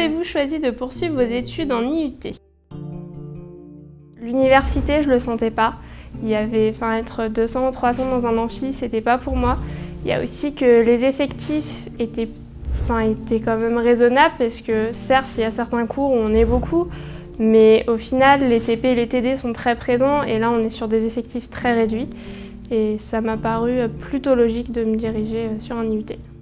avez-vous choisi de poursuivre vos études en IUT? L'université, je le sentais pas. Il y avait, être 200 ou 300 dans un amphi, c'était pas pour moi. Il y a aussi que les effectifs étaient quand même raisonnables parce que certes, il y a certains cours où on est beaucoup, mais au final, les TP et les TD sont très présents et là, on est sur des effectifs très réduits. Et ça m'a paru plutôt logique de me diriger sur un IUT.